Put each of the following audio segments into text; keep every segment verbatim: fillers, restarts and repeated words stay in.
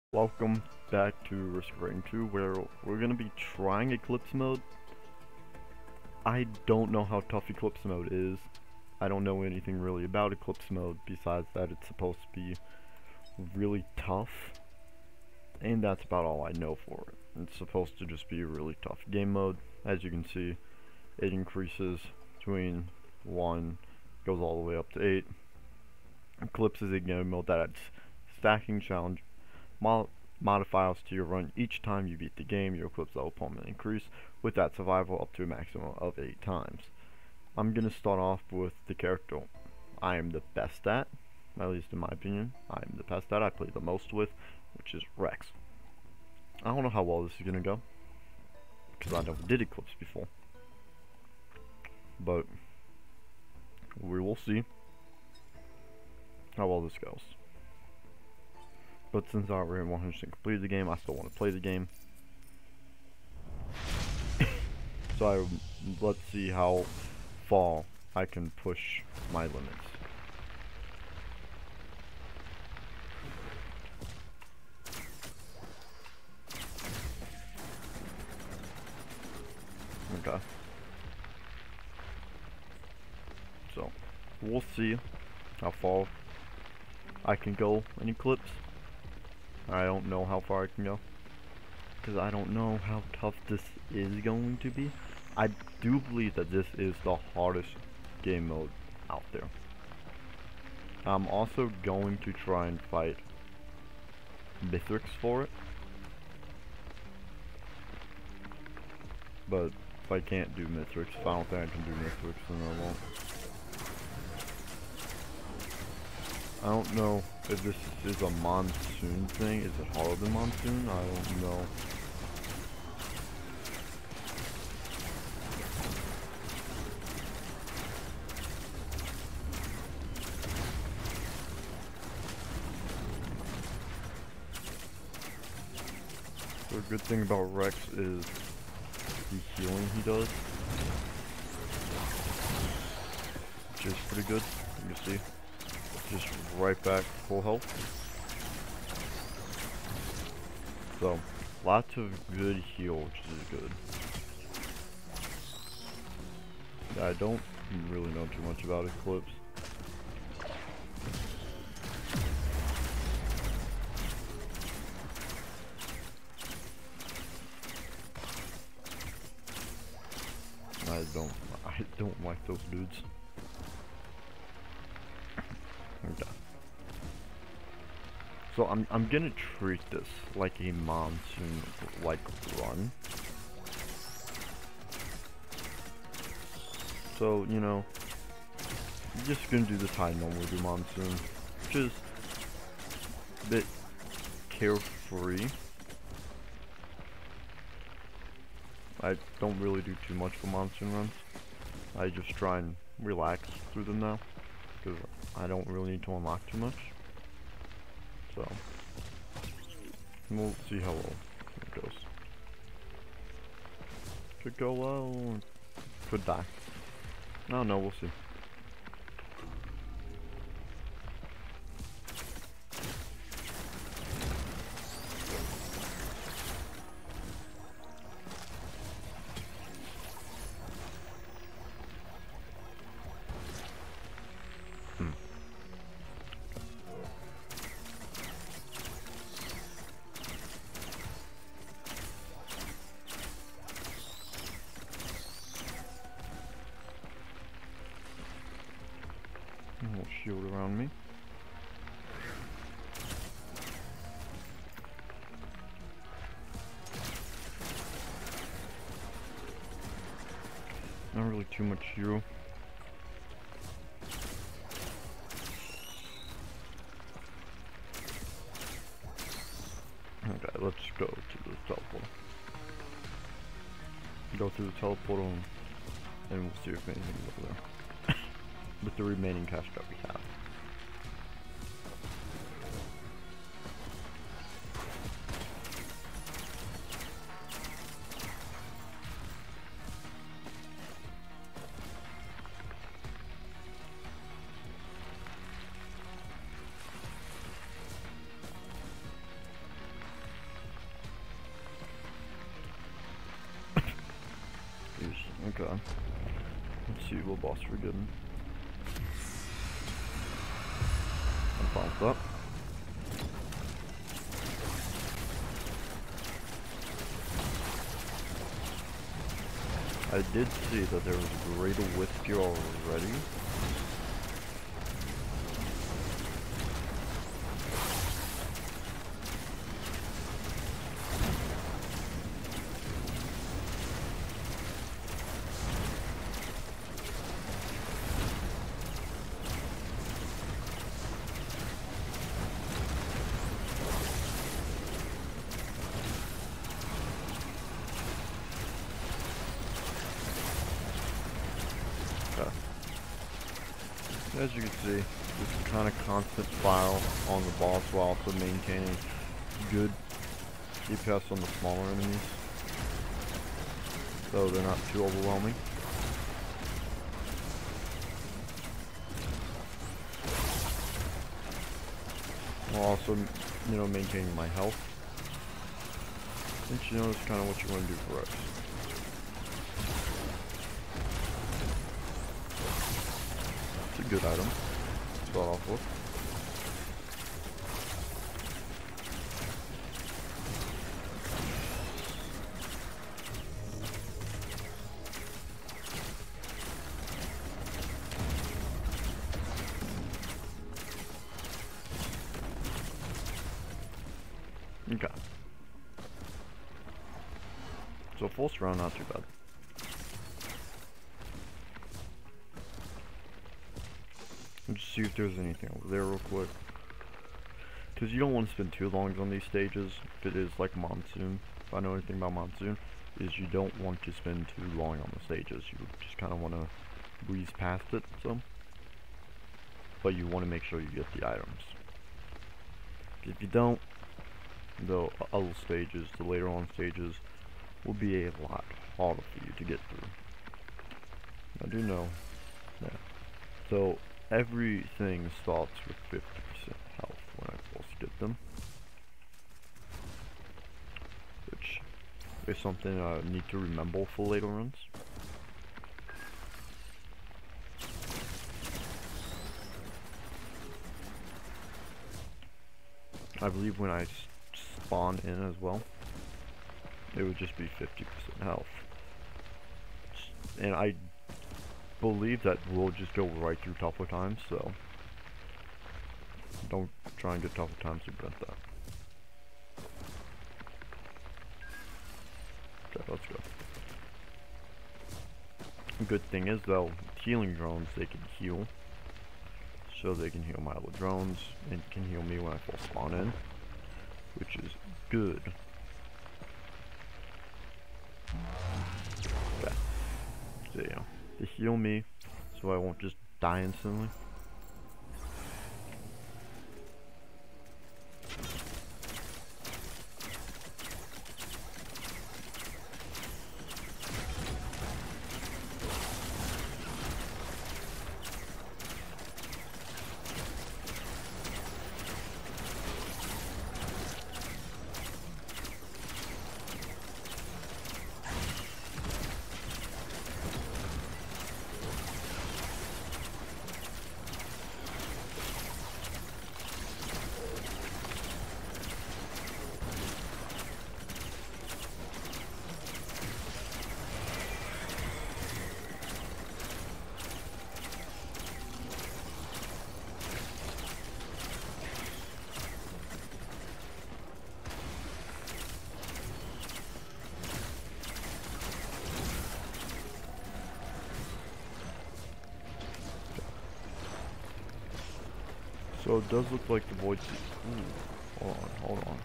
Welcome back to Risk of Rain two, where we're going to be trying Eclipse mode. I don't know how tough Eclipse mode is. I don't know anything really about Eclipse mode besides that it's supposed to be really tough. And that's about all I know for it. It's supposed to just be a really tough game mode. As you can see, it increases between one, goes all the way up to eight. Eclipse is a game mode that adds stacking challenge Mod modifiers to your run. Each time you beat the game, your Eclipse level permanently increase, with that survival up to a maximum of eight times. I'm gonna start off with the character I am the best at, at least in my opinion. I am the best at, I play the most with, which is Rex. I don't know how well this is gonna go, because I never did Eclipse before. But, we will see how well this goes. But since I already one hundred percent completed the game, I still want to play the game. So I, let's see how far I can push my limits. Okay. So, we'll see how far I can go in Eclipse. I don't know how far I can go, because I don't know how tough this is going to be. I do believe that this is the hardest game mode out there. I'm also going to try and fight Mithrix for it, but if I can't do Mithrix, if I don't think I can do Mithrix, then I won't. I don't know if this is a monsoon thing. Is it harder than monsoon? I don't know. So a good thing about Rex is the healing he does, which is pretty good. You can see. Just right back full health. So, lots of good heal, which is good. I don't really know too much about Eclipse. I don't, I don't like those dudes. Okay. So I'm I'm gonna treat this like a monsoon like run. So, you know, I'm just gonna do this how I normally do monsoon, which is a bit carefree. I don't really do too much for monsoon runs. I just try and relax through them now, because I don't really need to unlock too much. So, we'll see how well it goes. Could go well, could die. I don't know, we'll see. A little shield around me. Not really too much hero. Okay, let's go to the teleport. Go through the teleportal and, and we'll see if anything's over there. With the remaining cash that we have. Okay. Let's see what boss we're getting. I'm fine with that. I did see that there was a greater wisp here already. As you can see, this kind of constant fire on the boss while also maintaining good D P S on the smaller enemies, so they're not too overwhelming. While also, you know, maintaining my health. Which, you know, is kind of what you want to do for us. Good item to start off with. Okay. So full round, not too bad. Just see if there's anything over there real quick. Because you don't want to spend too long on these stages. If it is like Monsoon, if I know anything about Monsoon, is you don't want to spend too long on the stages. You just kind of want to breeze past it, so. But you want to make sure you get the items. If you don't, the other stages, the later on stages, will be a lot harder for you to get through. I do know that. So, everything starts with fifty percent health when I first get them, which is something I need to remember for later runs. I believe when I spawn in as well, it would just be fifty percent health, and I believe that we'll just go right through tougher times, so don't try and get tougher times to prevent that. Okay, let's go. A good thing is though, healing drones, they can heal. So they can heal my other drones, and can heal me when I first spawn in, which is good. Okay. So yeah. To heal me, so I won't just die instantly. So it does look like the void seed. Ooh, hold on, hold on.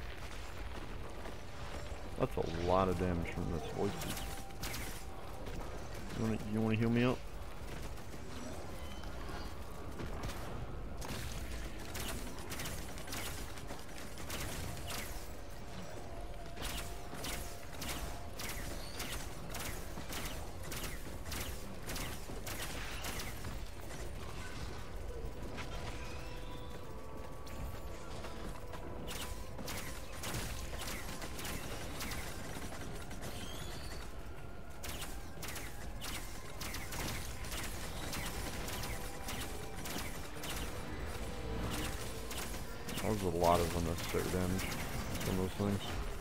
That's a lot of damage from this void seed. You wanna, you wanna heal me up? a lot of unnecessary damage from those things.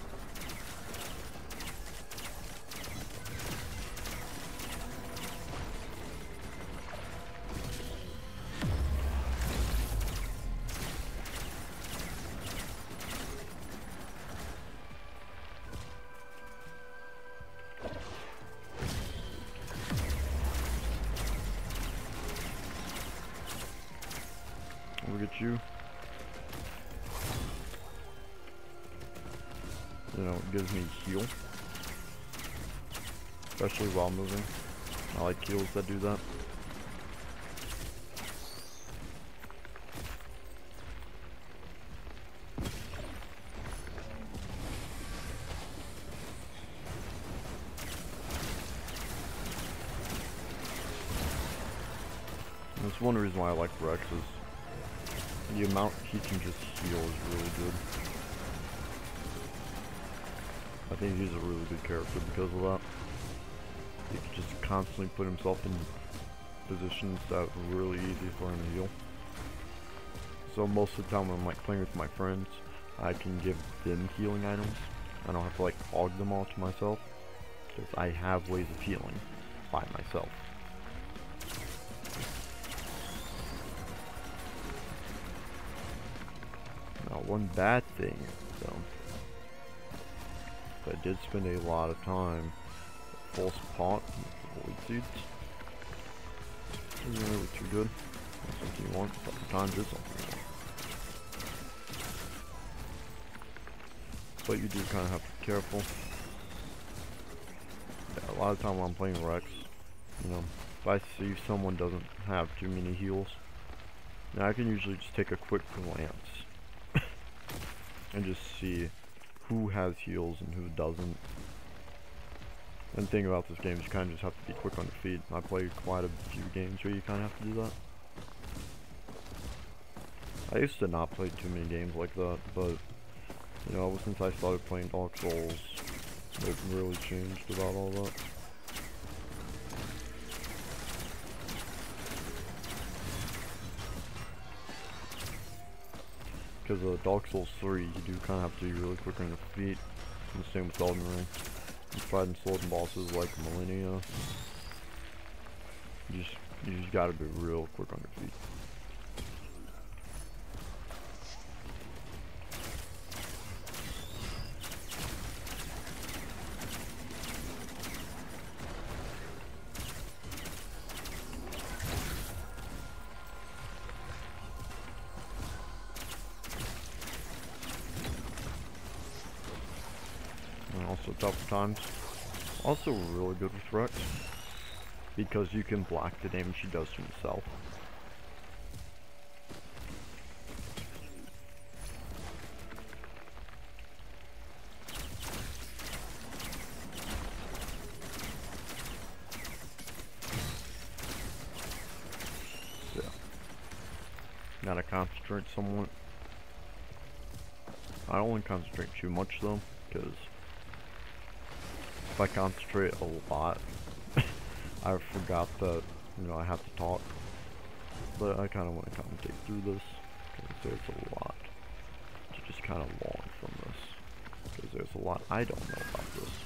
Look at you. You know, it gives me heal. Especially while moving. I like heals that do that. That's one reason why I like Rex is the amount he can just heal is really good. I think he's a really good character because of that. He can just constantly put himself in positions that are really easy for him to heal. So most of the time when I'm like playing with my friends, I can give them healing items. I don't have to like hog them all to myself, because I have ways of healing by myself. Now, one bad thing, though, I did spend a lot of time at false pot with the void seeds. Isn't really too good. That's something you want. Sometimes is something you want. But you do kind of have to be careful. Yeah, a lot of time when I'm playing Rex, you know, if I see someone doesn't have too many heals, now I can usually just take a quick glance and just see who has heals and who doesn't. And the thing about this game is you kind of just have to be quick on your feet. I play quite a few games where you kind of have to do that. I used to not play too many games like that, but you know, ever since I started playing Dark Souls, it really changed about all that. Because uh, Dark Souls three, you do kind of have to be really quick on your feet. And the same with Elden Ring. And fighting sword and bosses like Millennia, you just, you just gotta be real quick on your feet. Also tough times. Also really good with Rex, because you can block the damage he does to himself. So, gotta concentrate somewhat. I don't want to concentrate too much though, because if I concentrate a lot, I forgot that, you know, I have to talk. But I kind of want to commentate through this, because there's a lot to just kind of learn from this. Because there's a lot I don't know about this.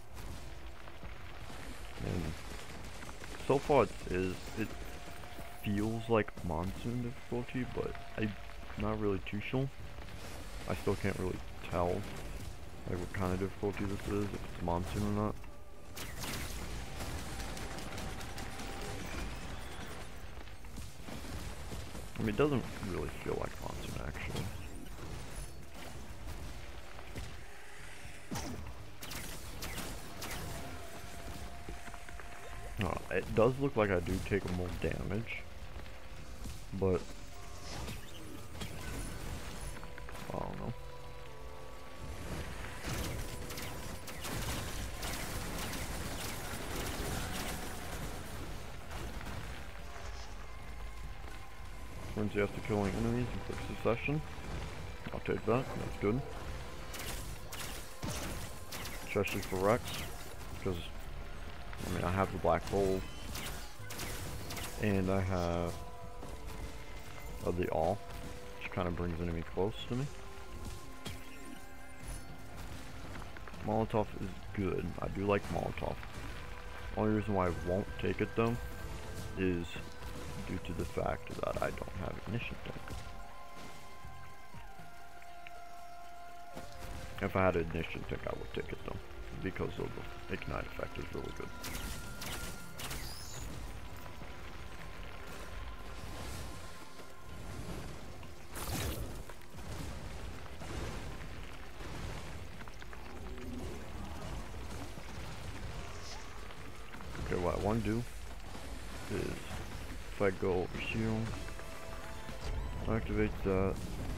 And so far it is, it feels like monsoon difficulty, but I'm not really too sure. I still can't really tell like what kind of difficulty this is, if it's monsoon or not. I mean, it doesn't really feel like monsoon, actually. Uh, it does look like I do take more damage, but I don't know. Frenzy after killing enemies in quick succession. I'll take that, that's good. Especially for Rex, because, I mean, I have the black hole, and I have uh, the all, which kind of brings enemy close to me. Molotov is good. I do like Molotov. Only reason why I won't take it though is due to the fact that I don't have ignition tank. If I had an ignition tank, I would take it though, because of the ignite effect is really good. Okay, what I want to do is, if I go over here, activate that.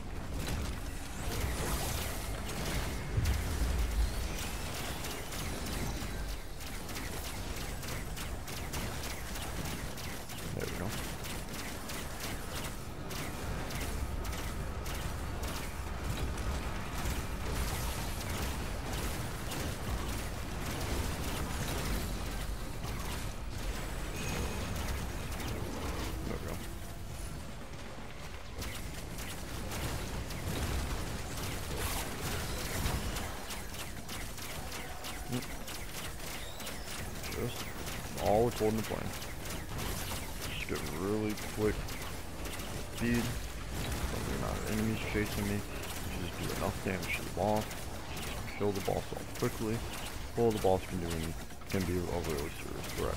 There we go. Just all according to plan. Just get really quick speed. Probably not enemies chasing me. Just do enough damage to the boss. Just kill the boss off quickly. All the boss can do can be a really serious threat.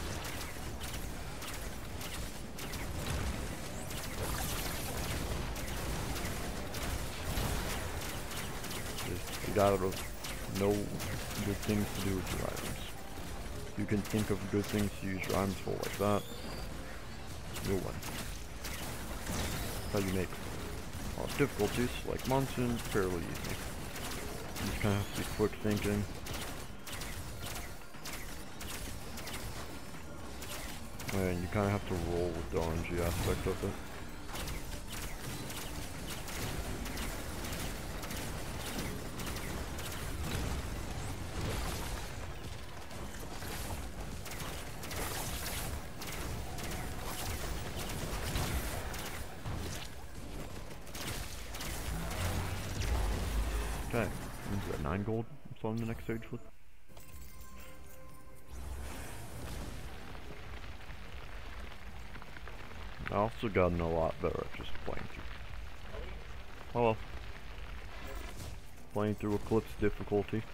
Just, you gotta know good things to do with your items. You can think of good things to use your items for like that, you'll win. How you make uh, difficulties like monsoon fairly easy. You just kind of have to be quick thinking. And you kind of have to roll with the R N G aspect of it. Okay, into that nine gold. That's on the next stage with. I also gotten a lot better at just playing through. Hello. Playing through Eclipse difficulty.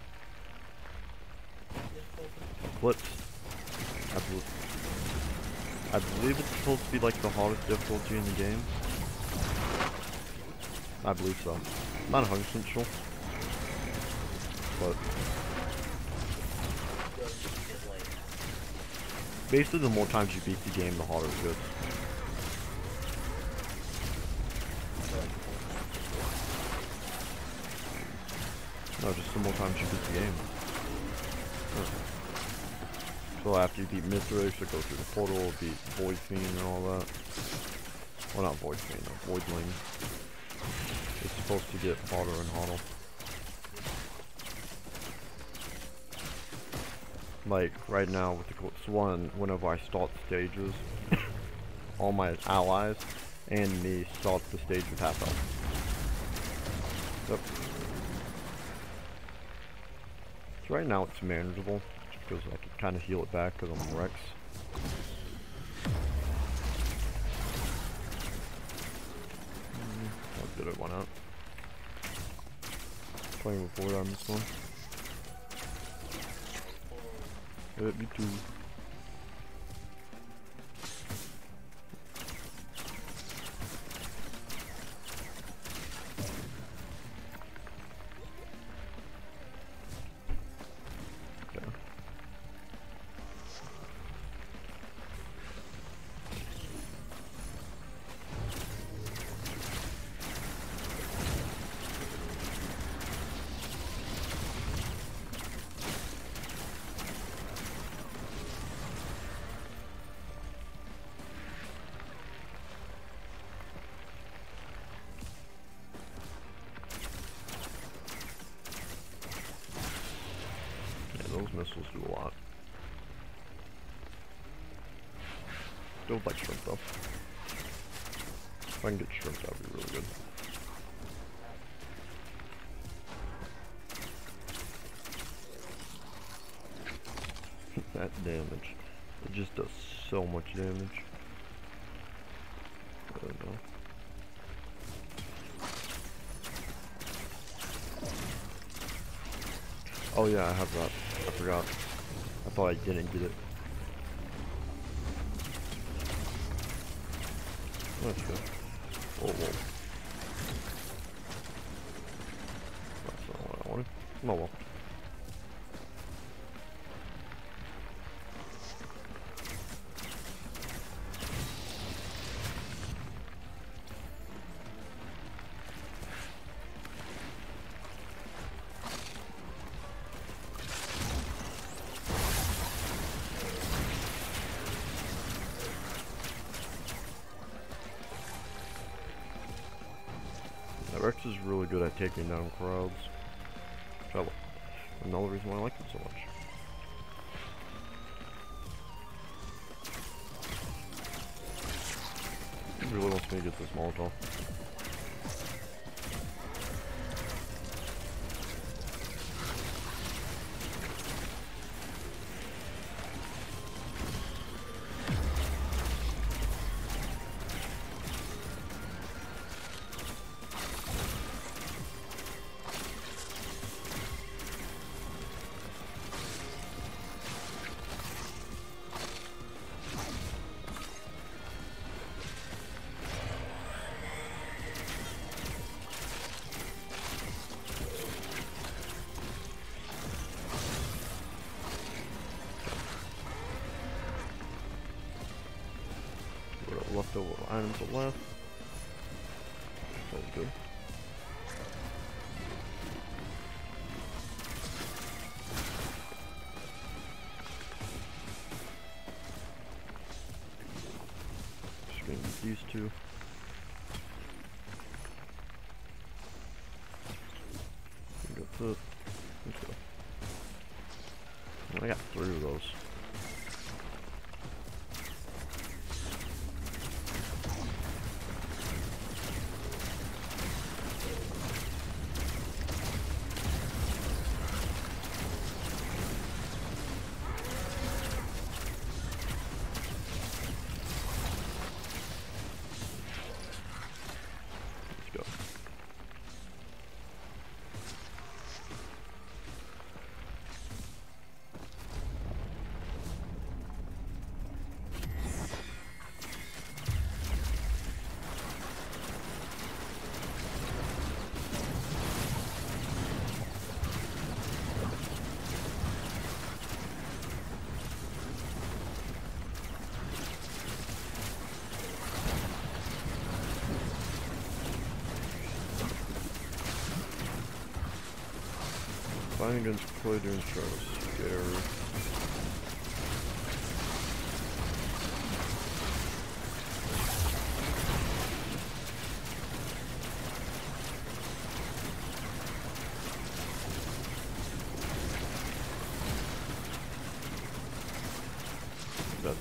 Eclipse. I believe, I believe it's supposed to be like the hardest difficulty in the game. I believe so. Not one hundred percent sure. But basically, the more times you beat the game, the harder it gets. No, just the more times you beat the game. Okay. So after you beat Mithras, you go through the portal, beat Void Fiend and all that. Well, not Void Fiend, no, Voidling. It's supposed to get harder and harder. Like, right now with Eclipse one, whenever I start stages, all my allies and me start the stage with half health. Yep. So right now it's manageable, just because I can kind of heal it back because I'm Rex. Mm, how good it went out. Playing with Void on this one. Yeah, me too. Okay. Those missiles do a lot. Don't like shrimp though. If I can get shrimp, that would be really good. That damage. It just does so much damage. I don't know. Oh yeah, I have that. I forgot. I thought I didn't get it. That's good. Oh, whoa. That's not what I wanted. Oh well. Rex is really good at taking down crowds. Trouble. Another reason why I like him so much. He really wants me to get this Molotov. Leftover items are left. That's good. Just gonna use these two. That's it. Let's go. I got three of those. Fighting against Clay doing so scary. That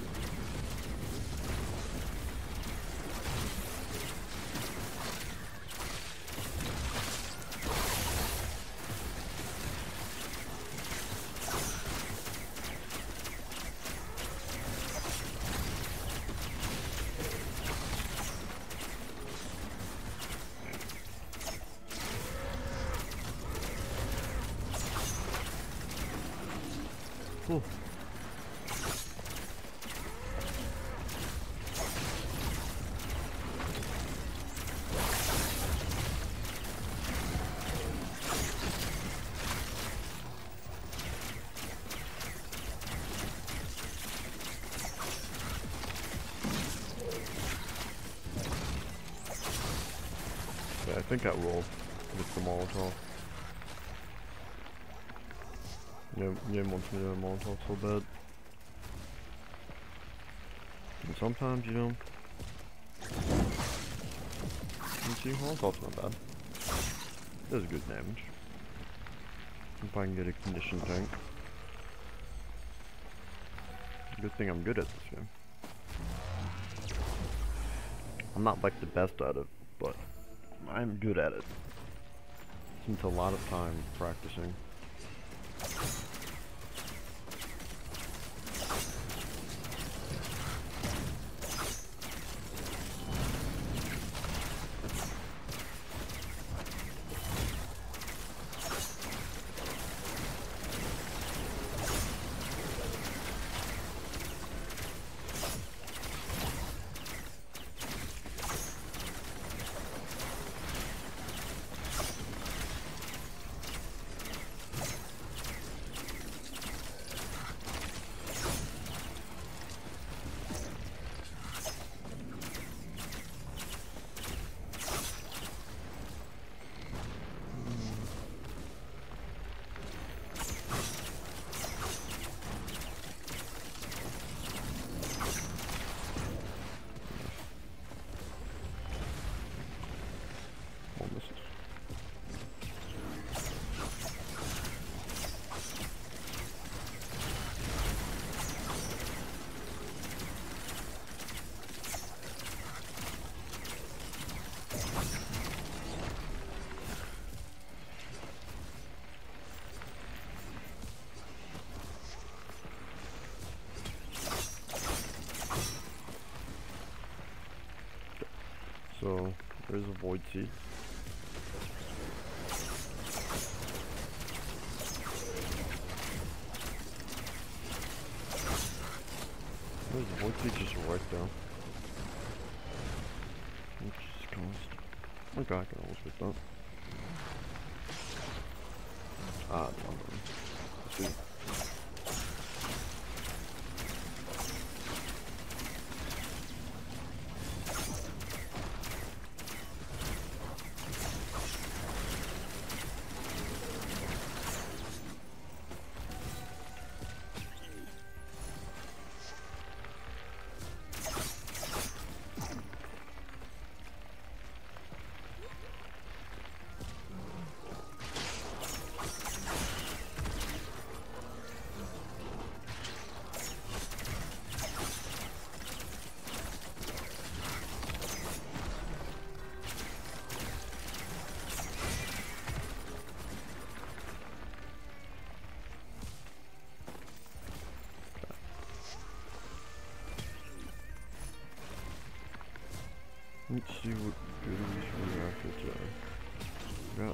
Cool. Yeah, I think I will with the Molotov. Yeah, yeah, wants me to do a Molotov so bad. And sometimes, you know, you see, Molotov's not bad. Does good damage. If I can get a conditioned tank. Good thing I'm good at this game. I'm not like the best at it, but I'm good at it. Spent a lot of time practicing. So, there's a void seed. There's a void seed just right there. Which is cost. Okay, I can always get that. Ah, no, no. See. Let's see what goodies we have for today. Yes.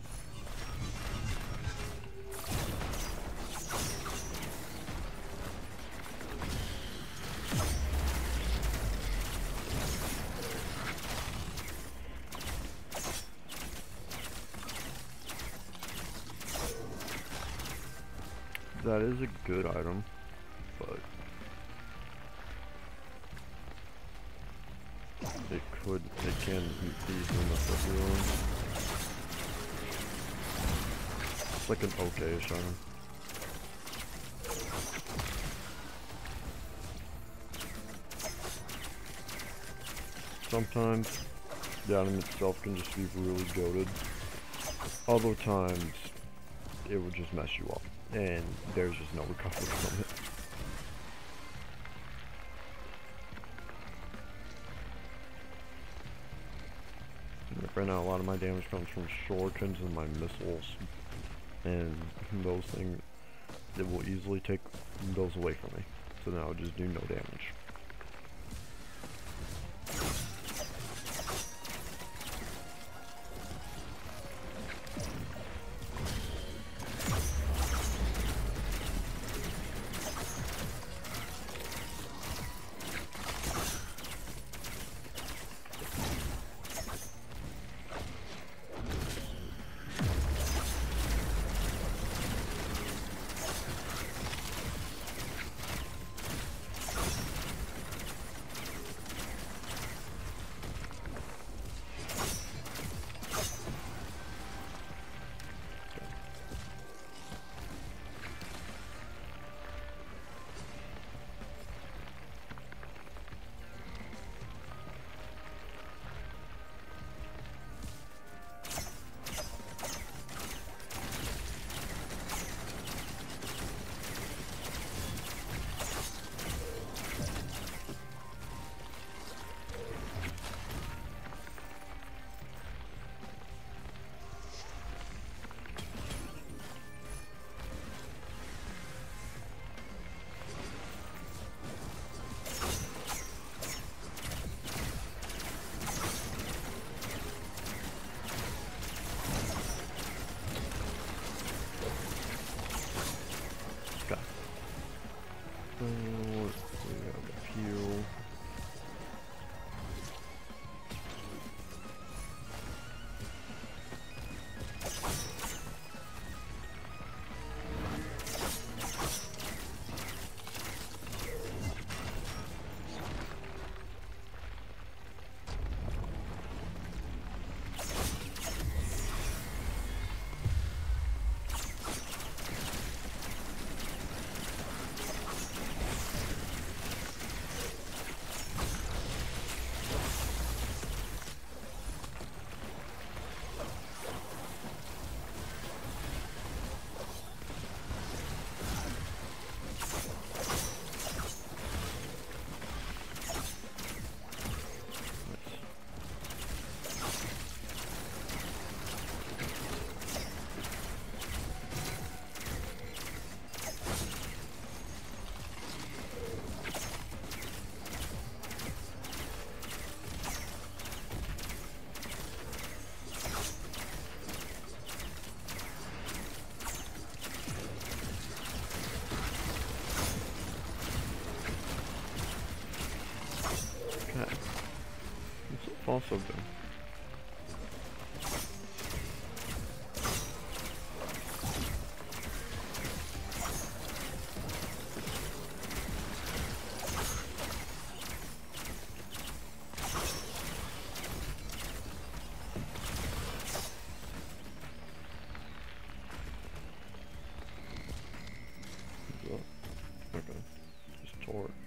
That is a good item, but it could, it can easily mess up your own. It's like an okay-ish item. Sometimes the item itself can just be really goated. Other times it would just mess you up, and there's just no recovery from it. Right now, a lot of my damage comes from shurikens and my missiles, and those things, it will easily take those away from me. So now I just do no damage. So, let's see, we have a heal. also good. Okay, just tore it.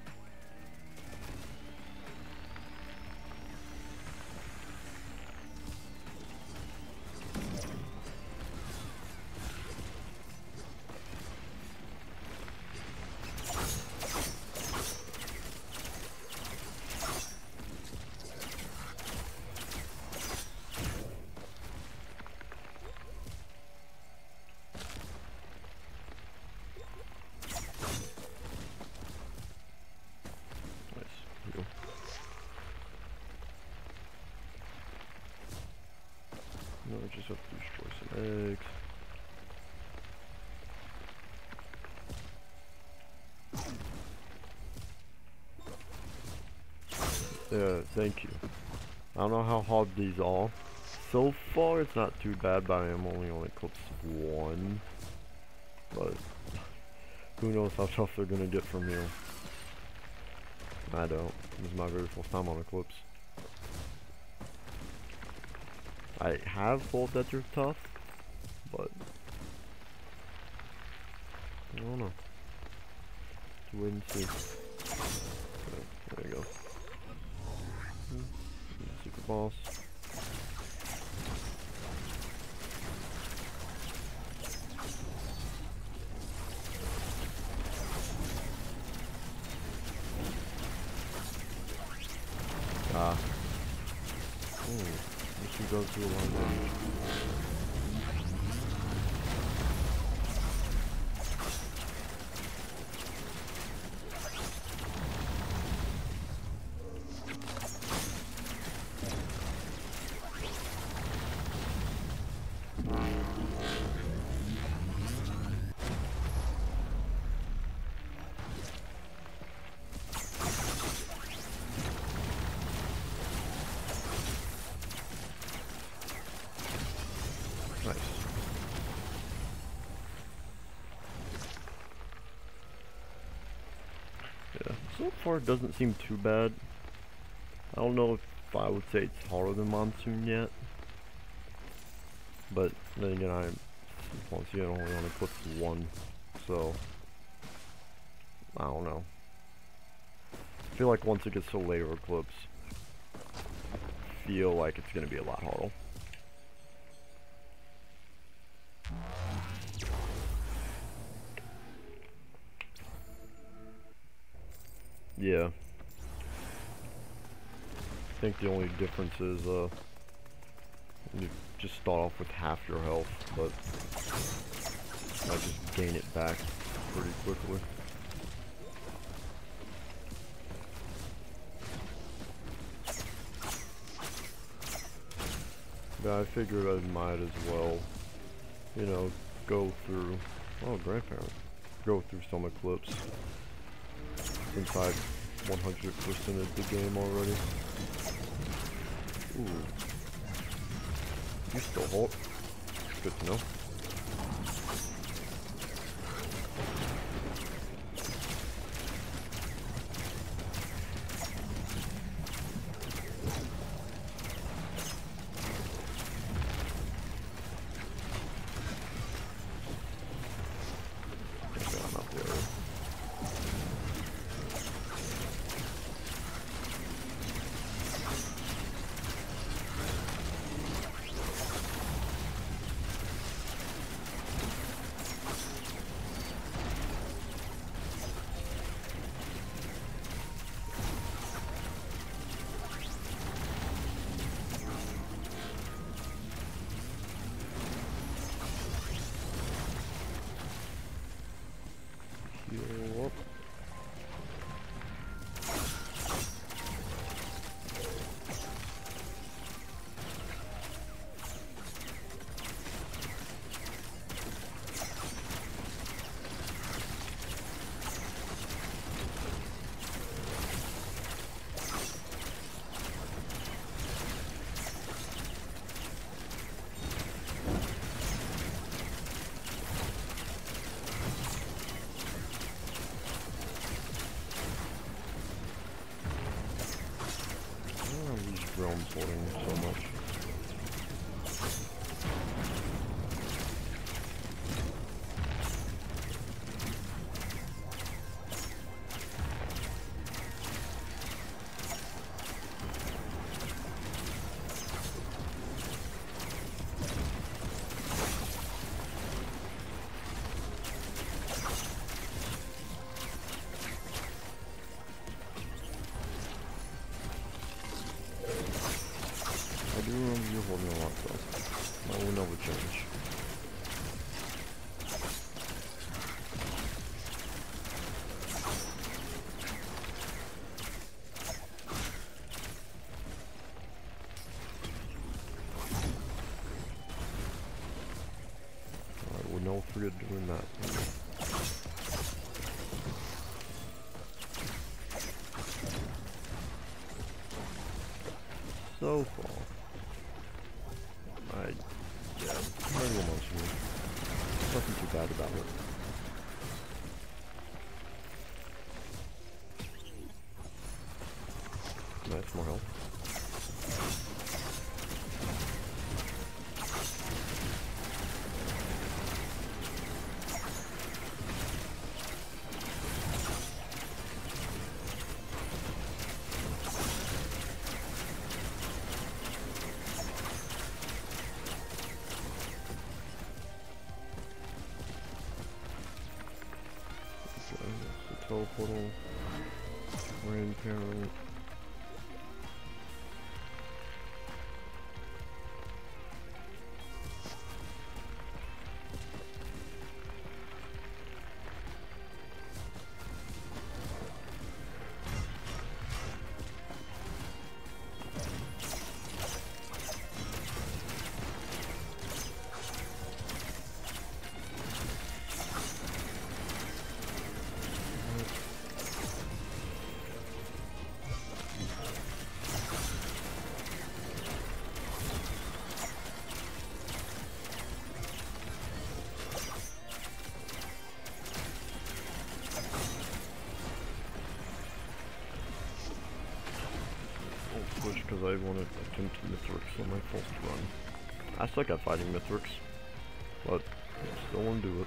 No, we just have to destroy some eggs. Yeah, thank you. I don't know how hard these are. So far, it's not too bad, but I am only on Eclipse one. But who knows how tough they're gonna get from here. I don't. This is my very first time on Eclipse. I have thought that they're tough, but I don't know. Let's wait and see. Okay, there you go. Secret boss. Ah. Hmm. This can go through a lot of damage. Nice. Yeah, so far it doesn't seem too bad. I don't know if I would say it's harder than Monsoon yet. But then again, I'm once again only on Eclipse one, so I don't know. I feel like once it gets to later Eclipse, I feel like it's gonna be a lot harder. Yeah. I think the only difference is, uh, you just start off with half your health, but I just gain it back pretty quickly. Yeah, I figured I might as well, you know, go through, oh, grandparent, go through some Eclipse. Since I've one hundred percented the game already. Ooh. You still hold. Good to know. Okay, I'm out there. Heal up. I'm floating so much. I do remember you holding a lot though. That will never change. I will never forget doing that. So far. I, yeah, very emotional. Nothing too bad about it. Nice, more health. Teleportal, grandparent. Because I want to attempt Mithrix on my first run. I suck at fighting Mithrix, but I still want to do it.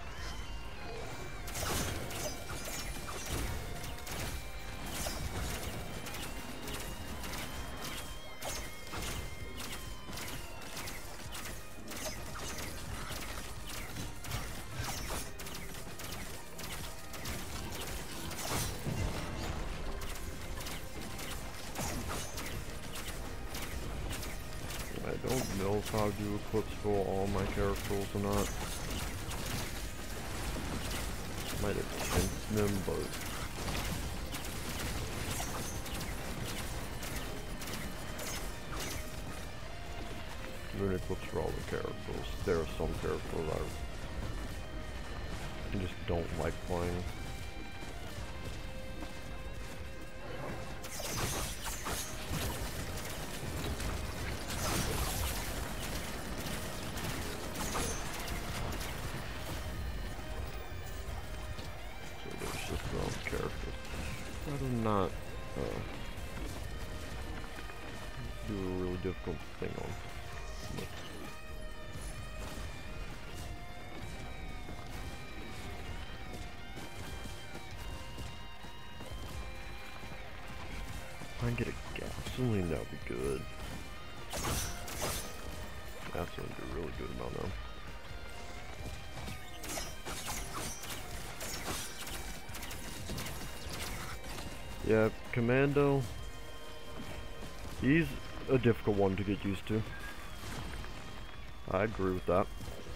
I don't know if I'll do Eclipse for all my characters or not. Might attempt them, but doing Eclipse for all the characters. There are some characters I just don't like playing. Characters. I do not uh, do a really difficult thing on. If I can get a gasoline, that would be good. Gasoline would be really good about now. Yeah, Commando, he's a difficult one to get used to. I agree with that.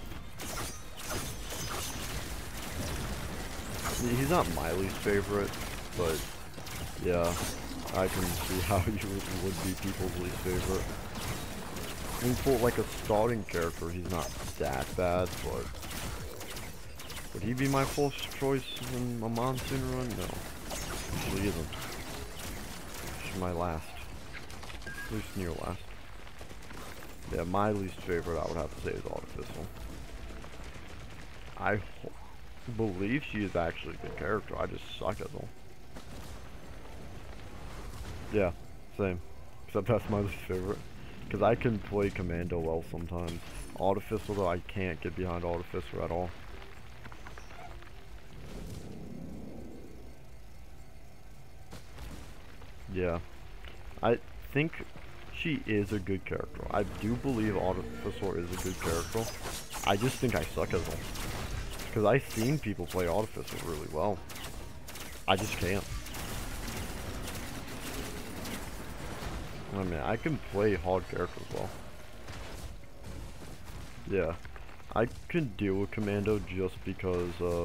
He's not my least favorite, but yeah, I can see how you would, would be people's least favorite. I mean, for like a starting character, he's not that bad, but would he be my first choice in a monsoon run? No. Usually isn't. She's my last. At least near last. Yeah, my least favorite I would have to say is Artificial. I believe she is actually a good character, I just suck at them. Yeah, same. except that's my least favorite. Because I can play Commando well sometimes. Artificer though, I can't get behind Artificer at all. Yeah. I think she is a good character. I do believe Artificer is a good character. I just think I suck as one. Because I've seen people play Artificer really well. I just can't. I mean, I can play hard characters well. Yeah. I can deal with Commando just because, uh...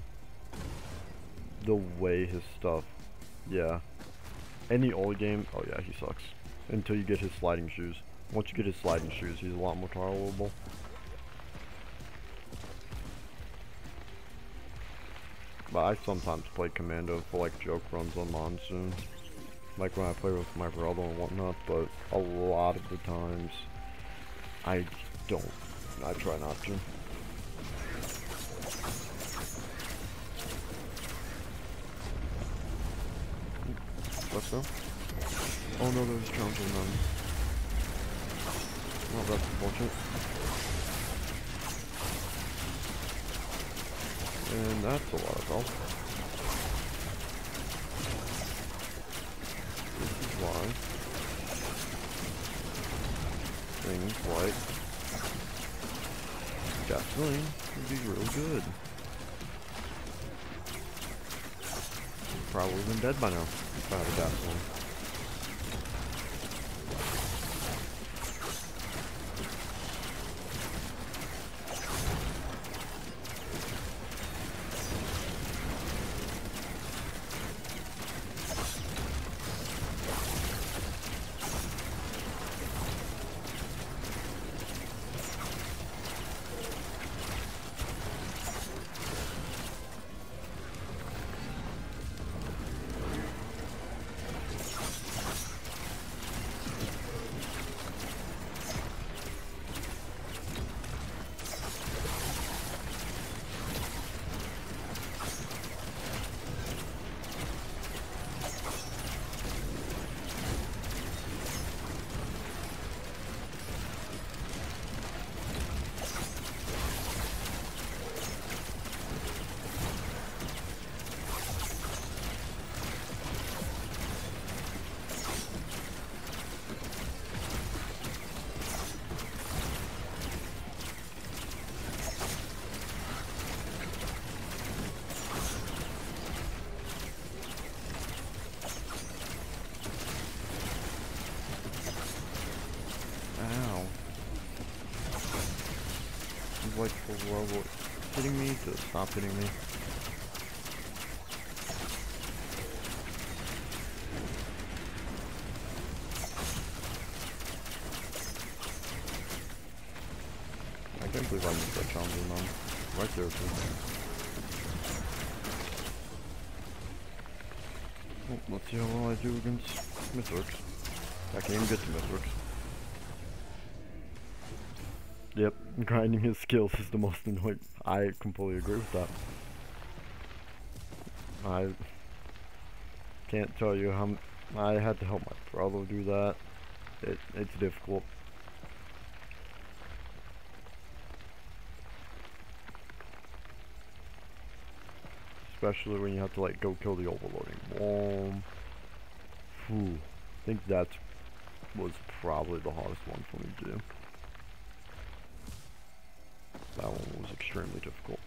the way his stuff... Yeah. In the old game, oh yeah, he sucks. Until you get his sliding shoes. Once you get his sliding shoes, he's a lot more tolerable. But I sometimes play Commando for like joke runs on Monsoon. Like when I play with my brother and whatnot, but a lot of the times, I don't. I try not to. What's up? Oh no, there's challenging none. Well, that's unfortunate. And that's a lot of health. This is why things like gasoline would be real good. You've probably been dead by now if I had a gasoline. Like for robot hitting me to stop hitting me. I can't believe I missed that challenging man. Right there too. Oh, let's see how well I do against Mythrix. I can't even get to Mythrix. Yep, grinding his skills is the most annoying. I completely agree with that. I can't tell you how m I had to help my brother do that. It it's difficult. Especially when you have to like go kill the overloading worm. Whew. I think that was probably the hardest one for me to do. That one was extremely difficult.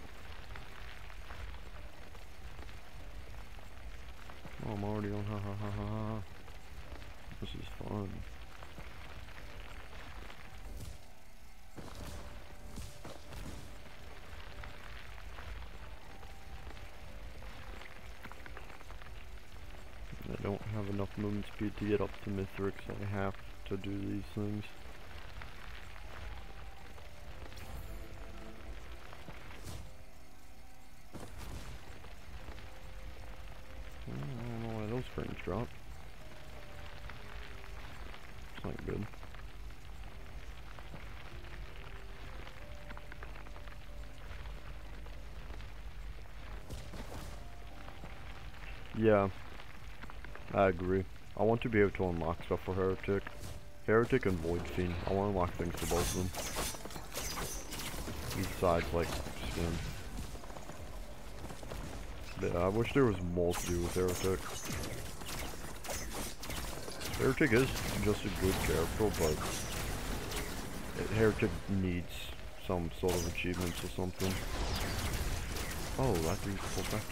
Oh, I'm already on ha ha ha ha ha. This is fun. I don't have enough movement speed to get up to Mythrix, so I have to do these things. Frames drop. It's not good. Yeah, I agree. I want to be able to unlock stuff for Heretic. Heretic and Void Fiend. I want to unlock things for both of them. Besides, like, skin. Yeah, I wish there was more to do with Heretic. Heretic is just a good character, but it, Heretic needs some sort of achievements or something. Oh, that dude's full back.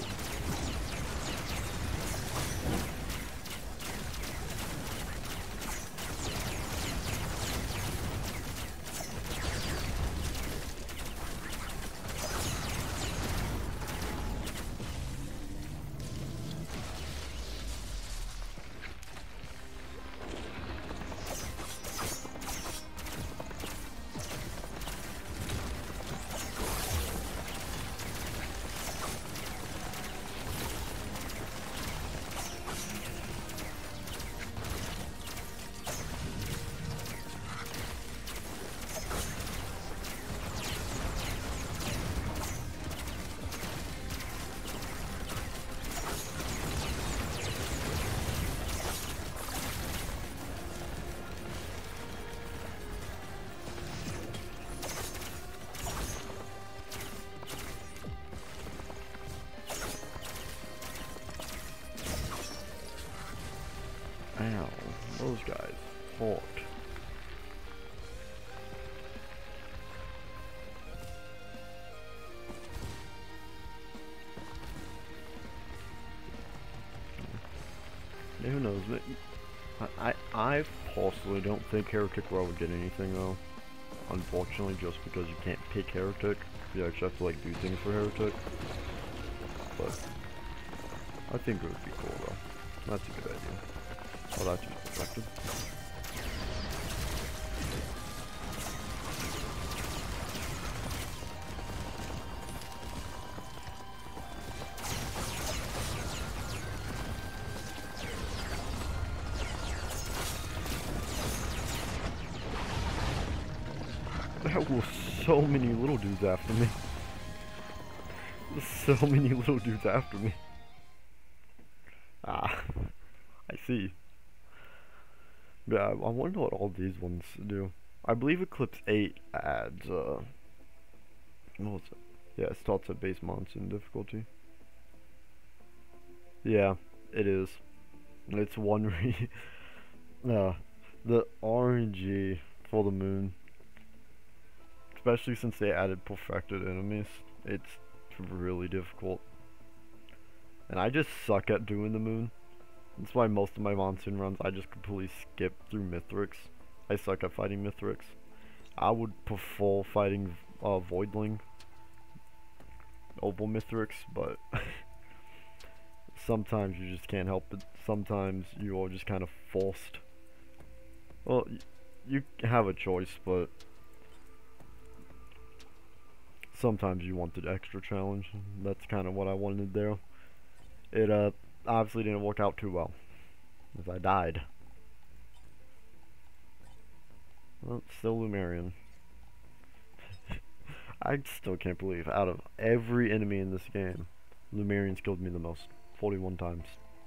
Ow, those guys fought. Who knows? I, I, I personally don't think Heretic Row would get anything though. Unfortunately, just because you can't pick Heretic. You actually have to like do things for Heretic. But I think it would be cool though. That's a good idea. Oh, that's just perfected. There were so many little dudes after me. There's so many little dudes after me. Ah, I see. Yeah, I wonder what all these ones do. I believe Eclipse eight adds, uh... what was it? Yeah, it starts at base monsoon difficulty. Yeah, it is. It's one re... uh, the R N G for the moon. Especially since they added perfected enemies. It's really difficult. And I just suck at doing the moon. That's why most of my monsoon runs, I just completely skip through Mithrix. I suck at fighting Mithrix. I would prefer fighting uh, Voidling over Mithrix, but sometimes you just can't help it. Sometimes you are just kind of forced. Well, you have a choice, but sometimes you want the extra challenge. That's kind of what I wanted there. It uh obviously didn't work out too well, as I died. Well, it's still Lumerian. I still can't believe, out of every enemy in this game, Lumerians killed me the most. forty-one times.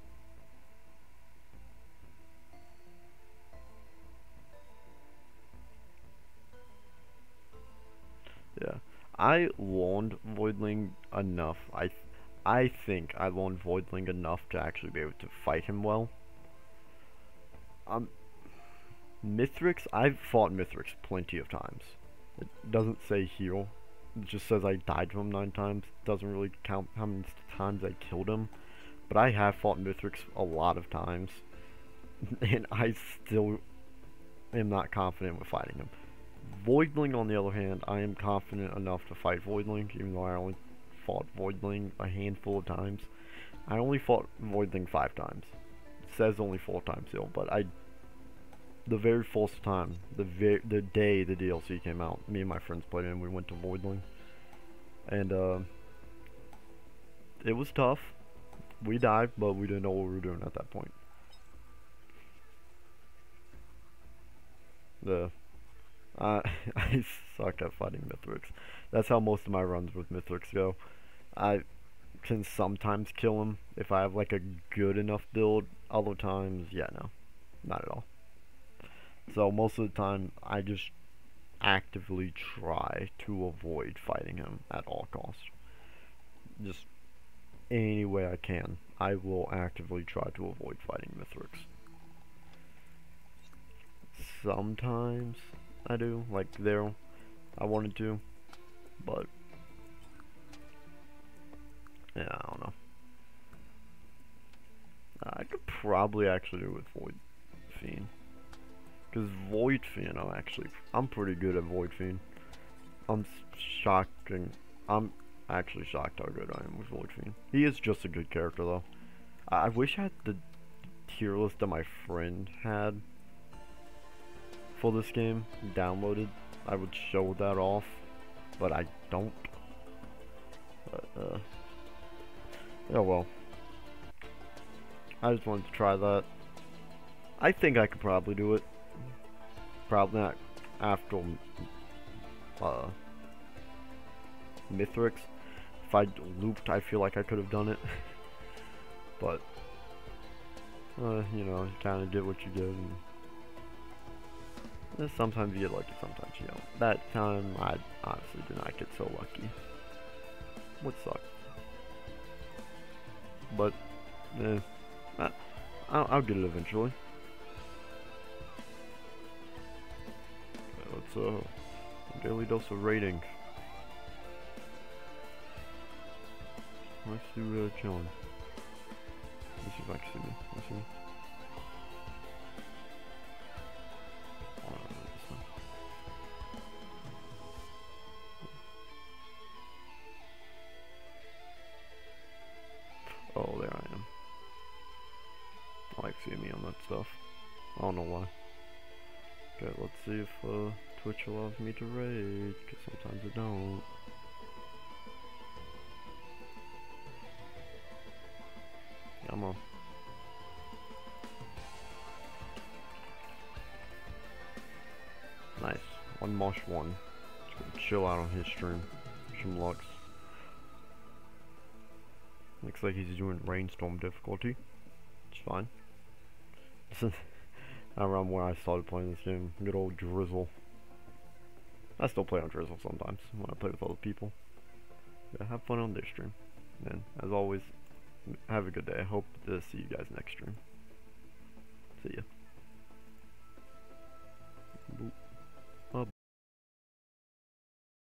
Yeah. I learned Voidling enough. I th I think I learned Voidling enough to actually be able to fight him well. Um, Mithrix, I've fought Mithrix plenty of times. It doesn't say heal. It just says I died from him nine times. It doesn't really count how many times I killed him. But I have fought Mithrix a lot of times. And I still am not confident with fighting him. Voidling, on the other hand, I am confident enough to fight Voidling, even though I only fought Voidling a handful of times. I only fought Voidling five times. It says only four times still, but I, the very first time, the ver the day the D L C came out, me and my friends played it and we went to Voidling. And, uh, it was tough. We died, but we didn't know what we were doing at that point. The Uh, I suck at fighting Mithrix. That's how most of my runs with Mithrix go. I can sometimes kill him if I have like a good enough build. Other times, yeah, no. Not at all. So most of the time, I just actively try to avoid fighting him at all costs. Just any way I can, I will actively try to avoid fighting Mithrix. Sometimes I do, like there, I wanted to, but yeah, I don't know. I could probably actually do it with Void Fiend. Because Void Fiend, I'm actually, I'm pretty good at Void Fiend. I'm shocked, and I'm actually shocked how good I am with Void Fiend. He is just a good character, though. I, I wish I had the tier list that my friend had for this game downloaded. I would show that off, but I don't. But, uh, yeah, well. I just wanted to try that. I think I could probably do it. Probably not after uh, Mithrix. If I looped, I feel like I could have done it. But, uh, you know, you kind of get what you get. And uh, sometimes you get lucky, sometimes you don't. That time, I honestly did not get so lucky. Which sucks. But, eh. Uh, I'll, I'll get it eventually. Let's uh, daily dose of rating. Let's do uh, chilling. Let's see if I can see me. Let's see me. Oh, there I am. I like seeing me on that stuff. I don't know why. Okay, let's see if uh, Twitch allows me to raid, because sometimes it don't. Come on. Nice. One mosh one. Just gonna chill out on his stream. Some lux. Looks like he's doing rainstorm difficulty. It's fine. Around where I started playing this game. Good old Drizzle. I still play on Drizzle sometimes when I play with other people. Yeah, have fun on this stream. And as always, have a good day. I hope to see you guys next stream. See ya. Boop.